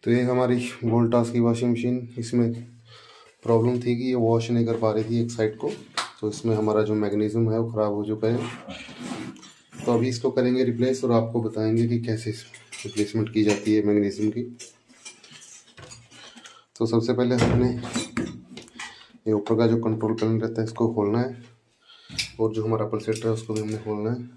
तो ये हमारी वोल्टास की वॉशिंग मशीन, इसमें प्रॉब्लम थी कि ये वॉश नहीं कर पा रही थी एक साइड को, तो इसमें हमारा जो मैग्नीशियम है वो ख़राब हो चुका है। तो अभी इसको करेंगे रिप्लेस और आपको बताएंगे कि कैसे रिप्लेसमेंट की जाती है मैग्नीशियम की। तो सबसे पहले हमने ये ऊपर का जो कंट्रोल पैनल रहता है इसको खोलना है, और जो हमारा पल्सेटर है उसको भी हमने खोलना है।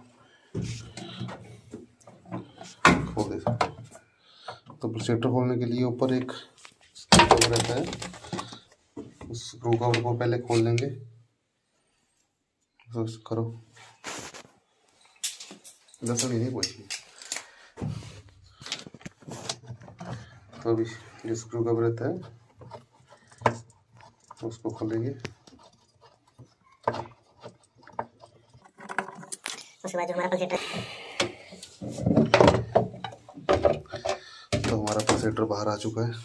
खोल दे सकते। तो पल्सेटर खोलने के लिए ऊपर एक स्क्रू कवर रहता है, उस स्क्रू कवर को पहले खोल लेंगे। तो करो 10 मिनट नहीं कोई। तो अभी जो स्क्रू कवर रहता है उसको खोलेंगे। उसके बाद जो हमारा पल्सेटर, तो हमारा पल्सेटर बाहर आ चुका है।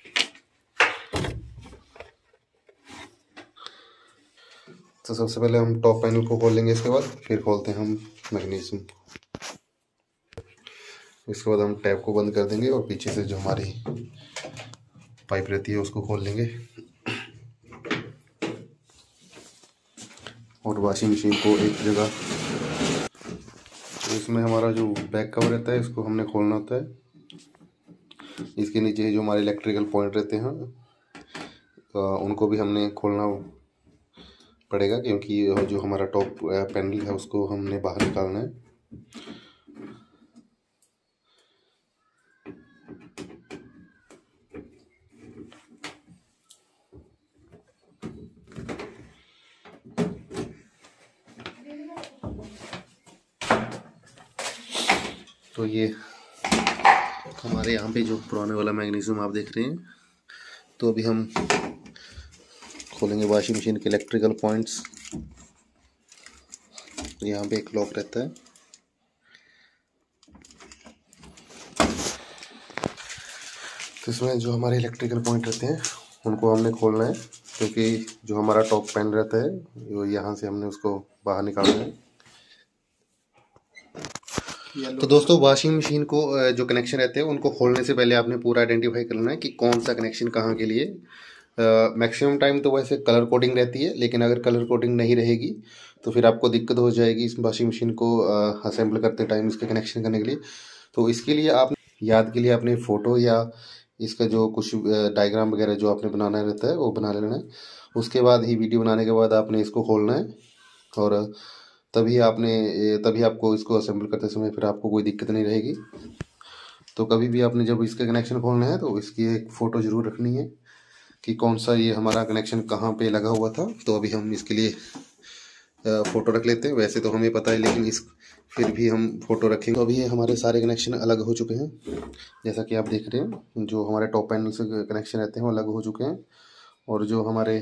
तो सबसे पहले हम टॉप पैनल को खोल लेंगे, इसके बाद फिर खोलते हैं हम मैग्नीशियम। इसके बाद हम टैप को बंद कर देंगे और पीछे से जो हमारी पाइप रहती है उसको खोल लेंगे, और वॉशिंग मशीन को एक जगह, तो इसमें हमारा जो बैक कवर रहता है इसको हमने खोलना होता है। इसके नीचे जो हमारे इलेक्ट्रिकल पॉइंट रहते हैं उनको भी हमने खोलना पड़ेगा, क्योंकि जो हमारा टॉप पैनल है उसको हमने बाहर निकालना है। तो ये हमारे यहाँ पे जो पुराने वाला मैग्नीशियम आप देख रहे हैं, तो अभी हम खोलेंगे वॉशिंग मशीन के इलेक्ट्रिकल पॉइंट्स। यहाँ पे एक लॉक रहता है, तो इसमें जो हमारे इलेक्ट्रिकल पॉइंट रहते हैं उनको हमने खोलना है, क्योंकि जो हमारा टॉप पैन रहता है वो यहाँ से हमने उसको बाहर निकालना है। तो दोस्तों वॉशिंग मशीन को जो कनेक्शन रहते हैं उनको खोलने से पहले आपने पूरा आइडेंटिफाई करना है कि कौन सा कनेक्शन कहाँ के लिए। मैक्सिमम टाइम तो वैसे कलर कोडिंग रहती है, लेकिन अगर कलर कोडिंग नहीं रहेगी तो फिर आपको दिक्कत हो जाएगी इस वॉशिंग मशीन को असेंबल करते टाइम इसके कनेक्शन करने के लिए। तो इसके लिए आप याद के लिए अपने फ़ोटो या इसका जो कुछ डायग्राम वगैरह जो आपने बनाना रहता है वो बना लेना है। उसके बाद ही वीडियो बनाने के बाद आपने इसको खोलना है, और तभी आपको इसको असेंबल करते समय फिर आपको कोई दिक्कत नहीं रहेगी। तो कभी भी आपने जब इसका कनेक्शन खोलना है तो इसकी एक फ़ोटो ज़रूर रखनी है कि कौन सा ये हमारा कनेक्शन कहाँ पे लगा हुआ था। तो अभी हम इसके लिए फ़ोटो रख लेते हैं। वैसे तो हमें पता है, लेकिन फिर भी हम फ़ोटो रखेंगे। तो अभी ये हमारे सारे कनेक्शन अलग हो चुके हैं, जैसा कि आप देख रहे हैं। जो हमारे टॉप पैनल से कनेक्शन रहते हैं वो अलग हो चुके हैं, और जो हमारे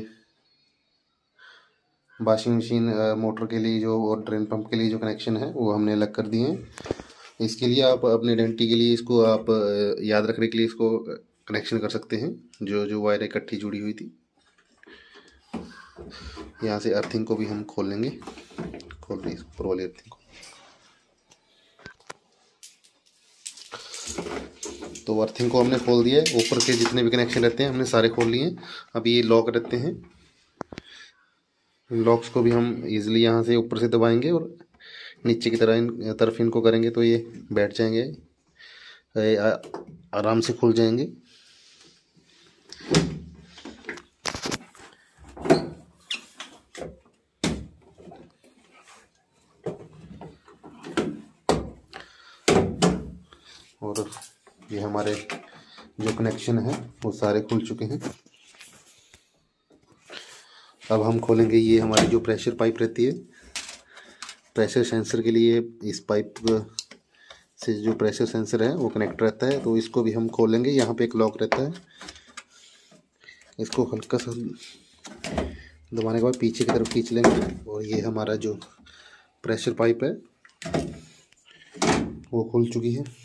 वॉशिंग मशीन मोटर के लिए जो और ड्रेन पंप के लिए जो कनेक्शन है वो हमने अलग कर दिए हैं। इसके लिए आप अपने आइडेंटिटी के लिए इसको आप याद रखने के लिए इसको कनेक्शन कर सकते हैं, जो वायर इकट्ठी जुड़ी हुई थी। यहाँ से अर्थिंग को भी हम खोल लेंगे। खोल रही है ऊपर वाली अर्थिंग को। तो अर्थिंग को हमने खोल दिया है। ऊपर के जितने भी कनेक्शन रहते हैं हमने सारे खोल लिए। अब ये लॉक रहते हैं, लॉक्स को भी हम इजीली यहाँ से ऊपर से दबाएंगे और नीचे की तरफ इनको करेंगे तो ये बैठ जाएंगे, आराम से खुल जाएंगे। और ये हमारे जो कनेक्शन है वो सारे खुल चुके हैं। अब हम खोलेंगे ये हमारी जो प्रेशर पाइप रहती है, प्रेशर सेंसर के लिए इस पाइप से जो प्रेशर सेंसर है वो कनेक्ट रहता है। तो इसको भी हम खोलेंगे। यहाँ पे एक लॉक रहता है, इसको हल्का सा दबाने के बाद पीछे की तरफ खींच लेंगे, और ये हमारा जो प्रेशर पाइप है वो खुल चुकी है।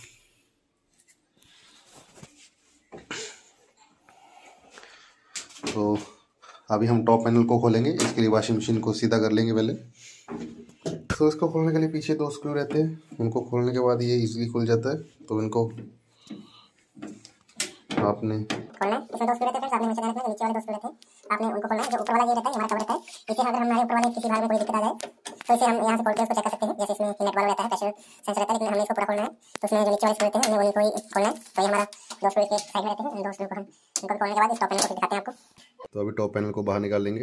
तो अभी हम टॉप पैनल को खोलेंगे। इसके लिए वॉशिंग मशीन को सीधा कर लेंगे पहले। तो इसको खोलने के लिए पीछे 2 स्क्रू रहते हैं, उनको खोलने के बाद ये इजीली खुल जाता है। तो इनको आपने खोलना है। इसमें 2 स्क्रू रहते हैं, आपने हमेशा ध्यान रखना नीचे वाले 2 स्क्रू रहते हैं, आपने उनको खोलना है। जो ऊपर वाला ये रहता है, ये हमारा कवर रहता है। इसे अगर हमारे ऊपर वाले किसी भाग में कोई दिक्कत आ जाए तो इसे हम यहाँ से खोल के उसको चेक कर सकते हैं। जैसे इसमें नेट वाला रहता है, प्रेशर सेंसर रहता है, लेकिन हमें इसको पूरा खोलना है। तो इसमें जो नीचे वाले स्क्रू रहते हैं हमें उन्हीं को ही खोलना है। तो ये हमारा 2 स्क्रू के साइड में रहते हैं, इन 2 स्क्रू को हम इनको खोलने के बाद इस टॉप पैनल को दिखाते हैं आपको। तो अभी टॉप पैनल को बाहर निकाल लेंगे।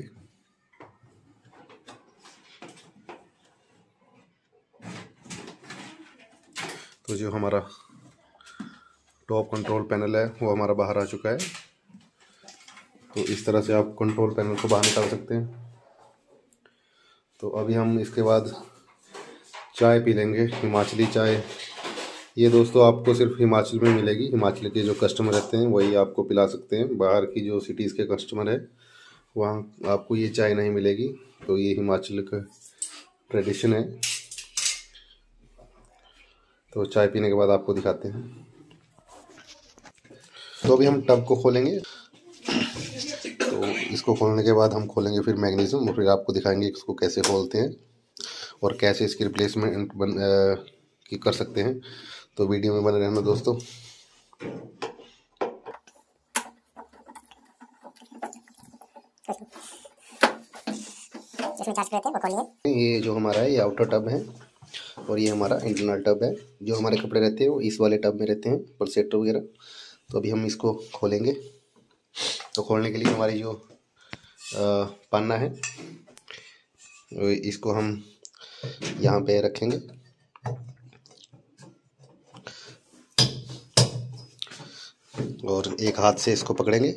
तो जो हमारा टॉप कंट्रोल पैनल है वो हमारा बाहर आ चुका है। तो इस तरह से आप कंट्रोल पैनल को बाहर निकाल सकते हैं। तो अभी हम इसके बाद चाय पी लेंगे, हिमाचली चाय। ये दोस्तों आपको सिर्फ हिमाचल में मिलेगी। हिमाचल के जो कस्टमर रहते हैं वही आपको पिला सकते हैं। बाहर की जो सिटीज़ के कस्टमर है वहाँ आपको ये चाय नहीं मिलेगी। तो ये हिमाचल का ट्रेडिशन है। तो चाय पीने के बाद आपको दिखाते हैं। तो अभी हम टब को खोलेंगे। तो इसको खोलने के बाद हम खोलेंगे फिर मैग्नीशियम, और फिर आपको दिखाएंगे इसको कैसे खोलते हैं और कैसे इसकी रिप्लेसमेंट की कर सकते हैं। तो वीडियो में बने रहना दोस्तों। ये जो हमारा है ये आउटर टब है और ये हमारा इंटरनल टब है। जो हमारे कपड़े रहते हैं वो इस वाले टब में रहते हैं, पल्सेटर वगैरह। तो अभी हम इसको खोलेंगे। तो खोलने के लिए हमारी जो पन्ना है इसको हम यहाँ पे रखेंगे और एक हाथ से इसको पकड़ेंगे।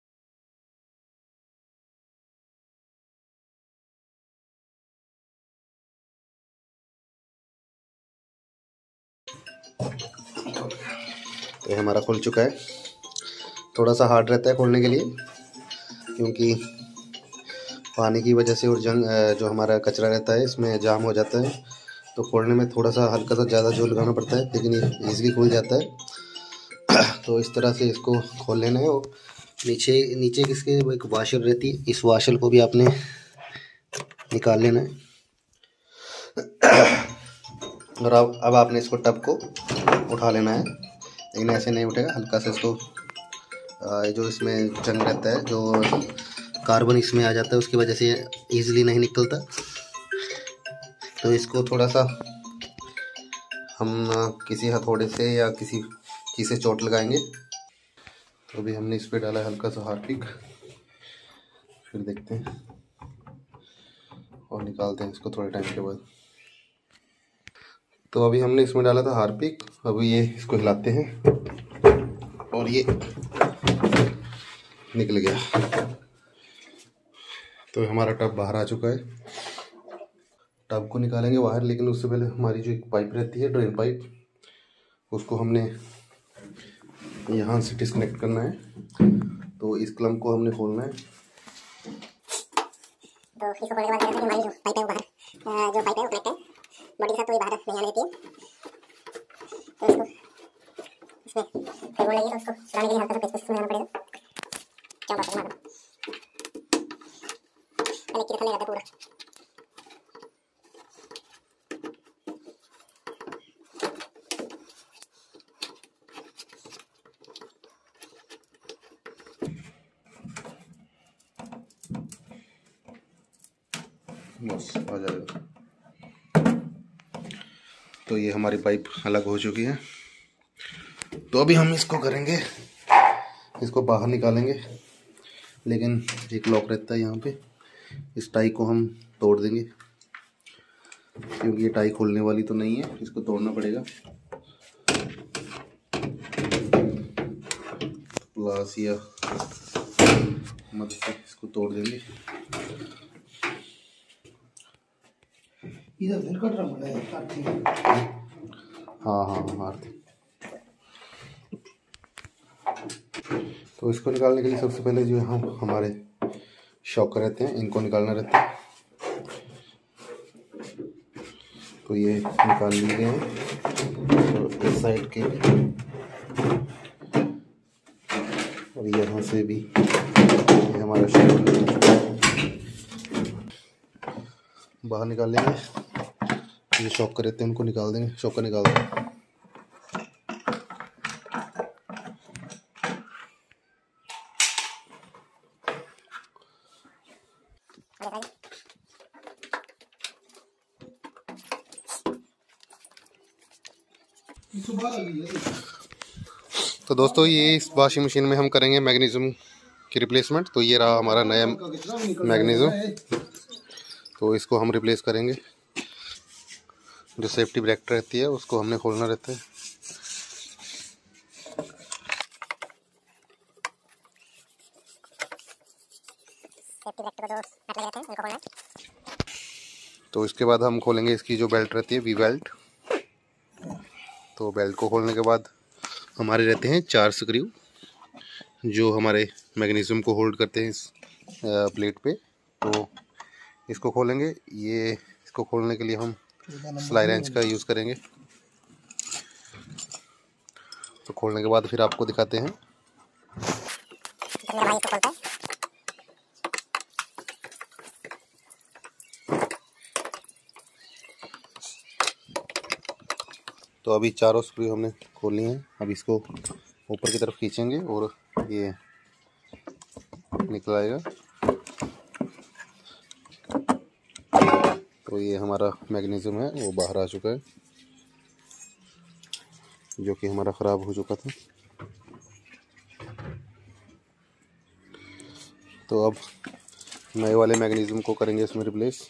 तो ये हमारा खुल चुका है। थोड़ा सा हार्ड रहता है खोलने के लिए, क्योंकि पानी की वजह से और जो हमारा कचरा रहता है इसमें जाम हो जाता है। तो खोलने में थोड़ा सा हल्का सा ज़्यादा जोर लगाना पड़ता है, लेकिन ये ईज़िली खुल जाता है। तो इस तरह से इसको खोल लेना है। और नीचे किसके एक वाशर रहती है, इस वाशर को भी आपने निकाल लेना है। और अब आपने इसको टब को उठा लेना है, लेकिन ऐसे नहीं उठेगा। हल्का से इसको जो इसमें जंग रहता है, जो कार्बन इसमें आ जाता है, उसकी वजह से ईजिली नहीं निकलता। तो इसको थोड़ा सा हम किसी हथौड़े से या किसी चीज़ से चोट लगाएंगे। तो अभी हमने इस पर डाला है हल्का सा हार्पिक, फिर देखते हैं और निकालते हैं इसको थोड़े टाइम के बाद। तो अभी हमने इसमें डाला था हार्पिक। अभी ये इसको हिलाते हैं और ये निकल गया। तो हमारा टब बाहर आ चुका है। टब को निकालेंगे बाहर, लेकिन उससे पहले हमारी जो एक पाइप रहती है, ड्रेन पाइप, उसको हमने यहाँ से डिस्कनेक्ट करना है। तो इस क्लम को हमने खोलना है। तो इसको खोलने के बाद हमारी जो पाइप है वो बाहर, जो पाइप है वो कनेक्ट है बॉडी के साथ, तो ये बाहर नहीं आने देती है। तो इसको इसमें फिर वो लगी, तो उसको चलाने के लिए हल्का सा पेच में आना पड़ेगा। क्या बात है, पहले की तरह रहता है पूरा। बस आ जाएगा। तो ये हमारी पाइप अलग हो चुकी है। तो अभी हम इसको करेंगे, इसको बाहर निकालेंगे, लेकिन एक लॉक रहता है यहाँ पे। इस टाई को हम तोड़ देंगे, क्योंकि ये टाई खोलने वाली तो नहीं है, इसको तोड़ना पड़ेगा। प्लास या मदद से इसको तोड़ देंगे। इधर कट रहा है। हाँ। तो इसको निकालने के लिए सबसे पहले जो हम हमारे शॉकर रहते हैं इनको निकालना रहता है। तो ये निकाल लिए गए हैं। तो इस साइड के और यहाँ से भी ये हमारा शॉकर बाहर निकाल लेंगे। ये शॉकर रहते हैं उनको निकाल देंगे, शॉकर निकाल देंगे। तो दोस्तों ये इस वॉशिंग मशीन में हम करेंगे मैग्नीशियम की रिप्लेसमेंट। तो ये रहा हमारा नया मैग्नीशियम। तो इसको हम रिप्लेस करेंगे। जो सेफ्टी ब्रैकेट रहती है उसको हमने खोलना रहता है। सेफ्टी ब्रैकेट को जो नट लगे रहते हैं उनको खोलना है। तो इसके बाद हम खोलेंगे इसकी जो बेल्ट रहती है, वी बेल्ट। तो बेल्ट को खोलने के बाद हमारे रहते हैं 4 स्क्रू जो हमारे मैग्नीशियम को होल्ड करते हैं इस प्लेट पे। तो इसको खोलेंगे। ये इसको खोलने के लिए हम स्लाई रेंच का यूज़ करेंगे। तो खोलने के बाद फिर आपको दिखाते हैं। तो अभी चारों स्क्रू हमने खोल लिए हैं। अब इसको ऊपर की तरफ खींचेंगे और ये निकल आएगा। तो ये हमारा मैग्नीशियम है वो बाहर आ चुका है, जो कि हमारा ख़राब हो चुका था। तो अब नए वाले मैग्नीशियम को करेंगे इसमें रिप्लेस।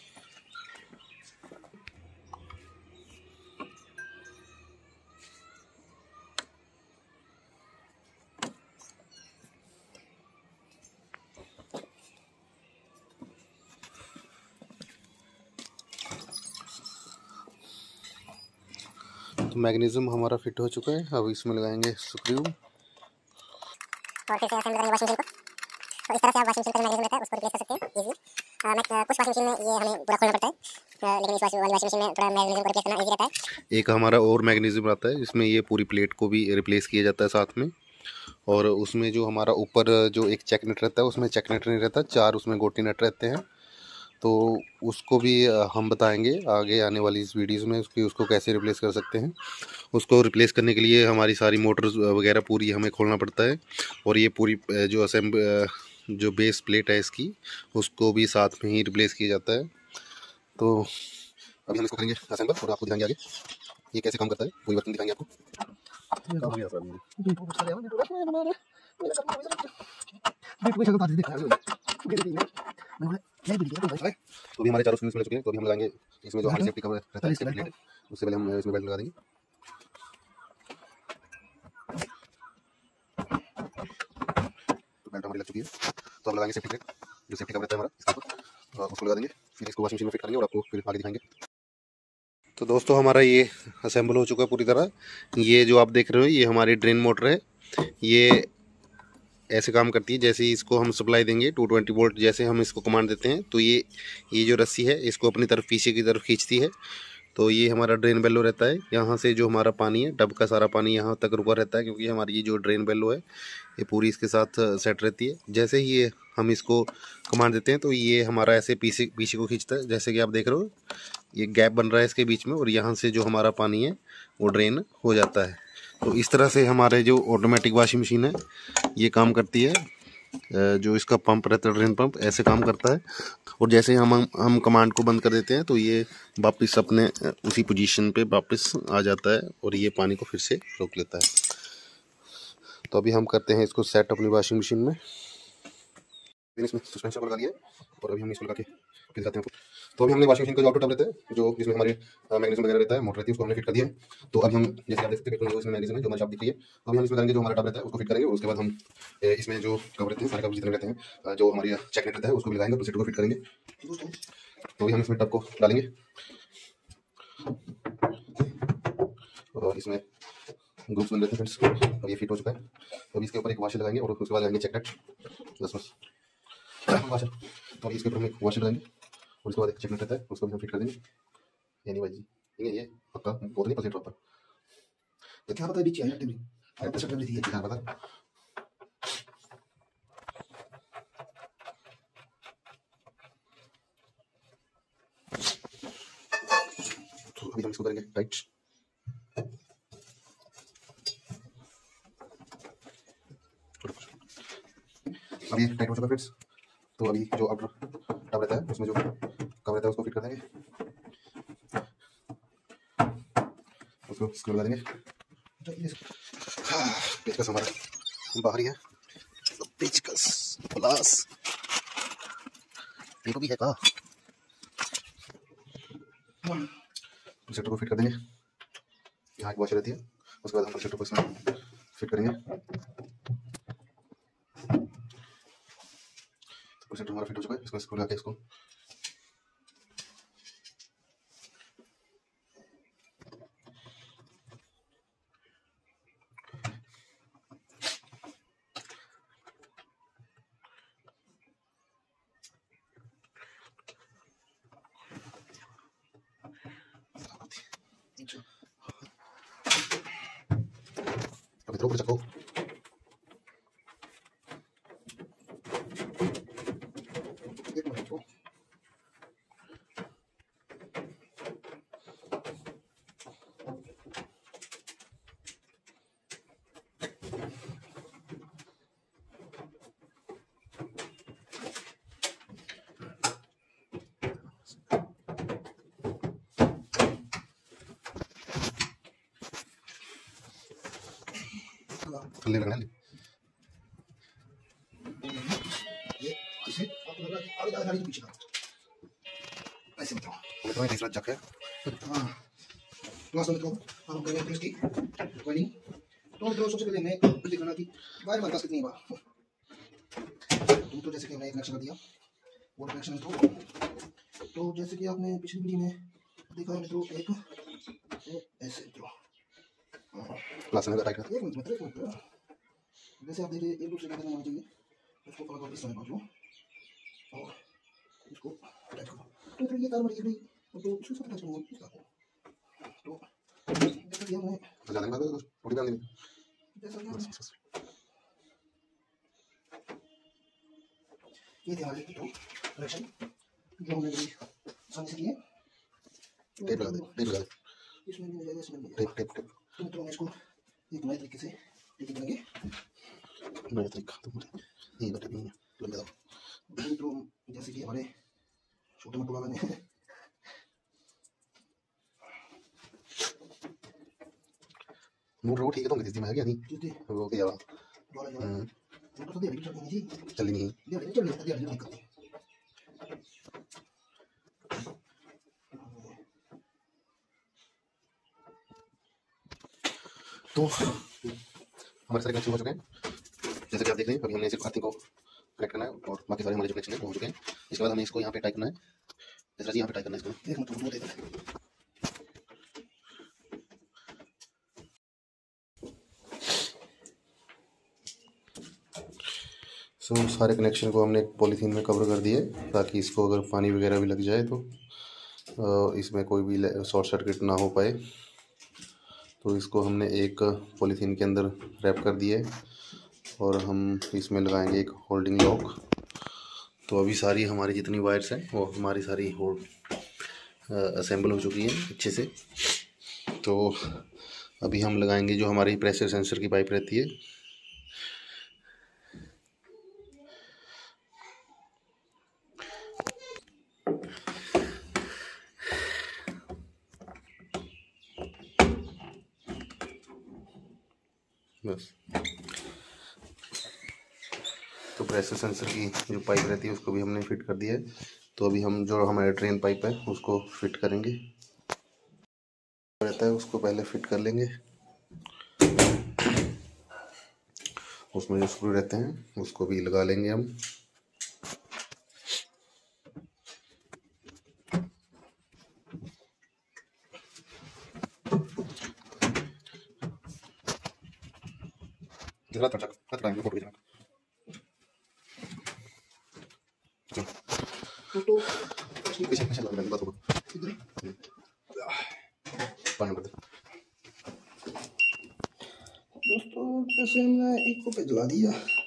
तो मैग्नीशियम हमारा फिट हो चुका है। अब इसमें लगाएंगे स्क्रू और फिर से असेंबल करेंगे वॉशिंग मशीन को। तो इस तरह से आप वॉशिंग मशीन का मैग्नीशियम रहता है उसको रिप्लेस कर सकते हैं इजीली। कुछ वॉशिंग मशीन में ये हमें पूरा खोलना पड़ता है, लेकिन इस वाली वॉशिंग मशीन में थोड़ा मैग्नीशियम को रिप्लेस करना इजी रहता है। एक हमारा और मैग्नीशियम आता है जिसमें ये पूरी प्लेट को भी रिप्लेस किया जाता है साथ में। और उसमें जो हमारा ऊपर जो एक चेक नट रहता है उसमें चेक नट नहीं रहता, 4 उसमें गोटी नट रहते हैं। तो उसको भी हम बताएंगे आगे आने वाली इस वीडियोज़ में उसको कैसे रिप्लेस कर सकते हैं। उसको रिप्लेस करने के लिए हमारी सारी मोटर्स वगैरह पूरी हमें खोलना पड़ता है। और ये पूरी जो बेस प्लेट है इसकी उसको भी साथ में ही रिप्लेस किया जाता है। तो अभी हम इसको करेंगे असेंबल और आपको दिखाएंगे आगे ये कैसे काम करता है, पूरी वर्किंग दिखाएंगे आपको। तो भी हमारे चारों स्क्रूज मिल चुके हैं। तो अभी हम लगाएंगे इसमें जो हमारी सेफ्टी कवर रहता है प्लेट, उससे पहले हम इसमें बेल्ट लगा देंगे। तो बेल्ट हमारी लग चुकी है। तो हम लगाएंगे सेफ्टी प्लेट, जो सेफ्टी कवर रहता है हमारा इसके ऊपर, उसको लगा देंगे। फिर इसको वॉशिंग मशीन में फिट करेंगे और आपको फिर आगे दिखाएंगे। तो दोस्तों हमारा ये असेंबल हो चुका है पूरी तरह। ये जो आप देख रहे हो ये हमारी ड्रेन मोटर है। ये ऐसे काम करती है जैसे ही इसको हम सप्लाई देंगे 220 वोल्ट, जैसे हम इसको कमांड देते हैं तो ये जो रस्सी है इसको अपनी तरफ पीछे की तरफ खींचती है। तो ये हमारा ड्रेन बेलो रहता है। यहाँ से जो हमारा पानी है टब का सारा पानी यहाँ तक रुका रहता है, क्योंकि हमारी ये जो ड्रेन बेलो है ये पूरी इसके साथ सेट रहती है। जैसे ही ये हम इसको कमांड देते हैं तो ये हमारा ऐसे पीछे पीछे को खींचता है। जैसे कि आप देख रहे हो ये गैप बन रहा है इसके बीच में, और यहाँ से जो हमारा पानी है वो ड्रेन हो जाता है। तो इस तरह से हमारे जो ऑटोमेटिक वॉशिंग मशीन है ये काम करती है। जो इसका पंप रहता है ड्रेन पंप ऐसे काम करता है। और जैसे हम कमांड को बंद कर देते हैं तो ये वापस अपने उसी पोजीशन पे वापस आ जाता है और ये पानी को फिर से रोक लेता है। तो अभी हम करते हैं इसको सेट अपनी वॉशिंग मशीन में। इसमें सस्पेंशन को लगा दिया और अभी हम इसको लगा के फिर जाते हैं। तो अभी हमने वॉशिंग मशीन का जो आउटपुट टब रहता है जो जिसमें हमारे मैग्नीशियम वगैरह रहता है, मोटर रहती है, उसको हमने फिट कर दिया है। तो अभी हम जैसे आप देख सकते हैं इसमें मैग्नीशियम है जो हमारी शॉप दिख रही है। तो अभी हम इसमें करेंगे जो हमारा टब रहता है उसको फिट करेंगे। उसके बाद हम इसमें जो कवर रहते हैं सारे कवर जितने रहते हैं जो हमारी चेक नेट रहता है उसको भी लगाएंगे, प्लेट को फिट करेंगे। तो अभी हम इसमें टब को डालेंगे और इसमें ग्रुप्स बन रहते हैं फ्रेंड्स। अब ये फिट हो चुका है। तो अभी इसके ऊपर एक वाशर लगाएंगे और उसके बाद लगाएंगे चेक नेट बस वाशर। तो अभी इसके ऊपर हम एक वाशर लगाएंगे और उसके बाद एक चेक नेट रहता है उसको भी हम फिट कर देंगे। यानी भाई जी ये पक्का बहुत नहीं परसेंट प्रॉपर तो क्या पता है बीच आया टेबल अरे परसेंट टेबल थी क्या पता। तो अभी हम इसको करेंगे टाइट। अभी टाइट हो चुका फ्रेंड्स। तो अभी जो आउटर टब रहता है उसमें जो कवर रहता है उसको फिट कर देंगे, उसको स्क्रू लगा देंगे पेचकस हमारा बाहर ही है, पेचकस प्लस ये भी है का सेटर को फिट कर देंगे। यहाँ की वॉशर रहती है, उसके बाद हम सेटर को इसमें फिट करेंगे। तो सेटर हमारा फिट हो चुका है, इसको स्क्रू लगा के इसको ऊपर चको। थल्ले लगना है ये ऐसे आपको लग रहा है कि आगे गाड़ी के पीछे का ऐसे बताओ हमें तो तीसरा जक है। हां क्लास में तो हम करेंगे प्रेस की ट्रेनिंग। तो सबसे पहले मैं दिखाना कि बाहर हमारे पास कितनी बार तो जैसे कि हमने एक कनेक्शन कर दिया वो कनेक्शन तो जैसे कि आपने पिछली वीडियो में देखा है तो एक ऐसे तो क्लास में टाइट कर एक मिनट जैसे आप देखिए एक दूसरे का होना चाहिए, इसको फॉलो कर इस तरह पकड़ो और इसको टाइट करो। तो फिर ये तार बड़ी गई तो इसको सब टाइट करो इसका तो जैसे कि हमने ज्यादा नहीं बात थोड़ी डाल देनी जैसा कि ये थे हमारे तो कनेक्शन जो हमने आसानी से किए। टेप लगा दे इसमें भी लगा दे इसमें टेप तो हम इसको एक नए तरीके से टेप करेंगे। नया तरीका तो ये बता नहीं है लंबे दाव तो जैसे कि हमारे छोटे मोटे वाला में मोटर वो ठीक है तो किसी में है क्या नहीं वो क्या मोटर तो दे रही है जी चल नहीं दे रही दिक्कत तो हमारे सारे कनेक्शन हो चुके हैं जैसे कि आप देख रहे हैं। अभी हमने सिर्फ आरती को कनेक्ट करना है और बाकी सारे हमारे जो कनेक्शन है वो हो चुके हैं। इसके बाद हमें इसको यहाँ पे टाइप करना है, इस तरह से यहाँ पे टाइप करना है इसको एक मिनट वो देना है। सो सारे कनेक्शन को हमने पॉलीथीन में कवर कर दिए ताकि इसको अगर पानी वगैरह भी लग जाए तो इसमें कोई भी शॉर्ट सर्किट ना हो पाए। तो इसको हमने एक पॉलीथीन के अंदर रैप कर दिए और हम इसमें लगाएंगे एक होल्डिंग लॉक। तो अभी सारी हमारी जितनी वायर्स हैं वो हमारी सारी असेंबल हो चुकी हैं अच्छे से। तो अभी हम लगाएंगे जो हमारी प्रेशर सेंसर की पाइप रहती है। बस तो प्रेशर सेंसर की जो पाइप रहती है उसको भी हमने फिट कर दिया है। तो अभी हम जो हमारा ड्रेन पाइप है उसको फिट करेंगे, रहता है उसको पहले फिट कर लेंगे। उसमें जो स्क्रू रहते हैं उसको भी लगा लेंगे हम। जरा तक टाइम फोटो खींचना तो पीछे पीछे लग रहा है बस वो पानी भर दे। दोस्तों जैसे हमने एक को पे जला दिया,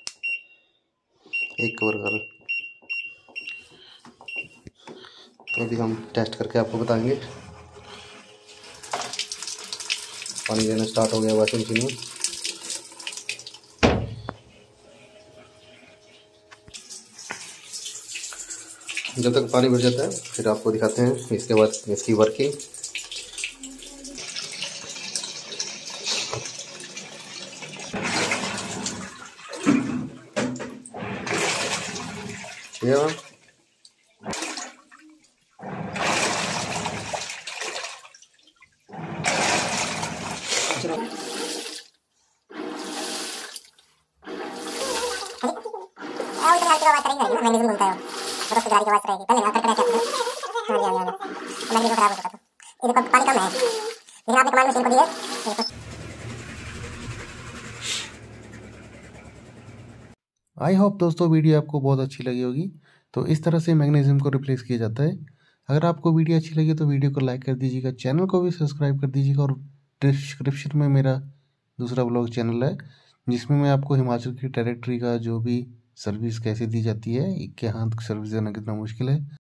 एक कवर कर। तो अभी हम टेस्ट करके आपको बताएंगे। पानी देना स्टार्ट हो गया वॉशिंग मशीन में। जब तक पानी भर जाता है फिर आपको दिखाते हैं इसके बाद इसकी वर्किंग। ये मैम और तो गाड़ी की आवाज करेगी ना, मैग्नीशियम घूमता है वो तो गाड़ी की आवाज रहेगी। पहले करके रखे हाँ जी हाँ जी मैग्नीशियम खराब हो चुका था। ये देखो पानी कम है, लेकिन आपने कमांड मशीन को दी है। आई होप दोस्तों वीडियो आपको बहुत अच्छी लगी होगी। तो इस तरह से मैग्नीशियम को रिप्लेस किया जाता है। अगर आपको वीडियो अच्छी लगी तो वीडियो को लाइक कर दीजिएगा, चैनल को भी सब्सक्राइब कर दीजिएगा और डिस्क्रिप्शन में मेरा दूसरा ब्लॉग चैनल है जिसमें मैं आपको हिमाचल की टेरिटरी का जो भी सर्विस कैसे दी जाती है, के हाथ सर्विस देना कितना मुश्किल है